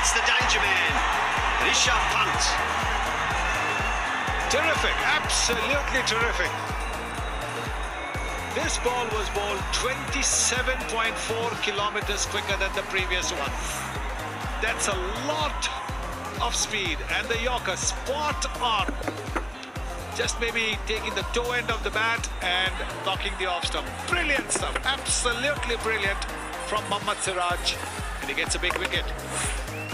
It's the danger man, Rishabh Pant. Terrific, absolutely terrific. This ball was bowled 27.4 kilometers quicker than the previous one. That's a lot of speed, and the Yorker spot on. Just maybe taking the toe end of the bat and knocking the off stump. Brilliant stuff, absolutely brilliant from Mohhamed Siraj, and he gets a big wicket.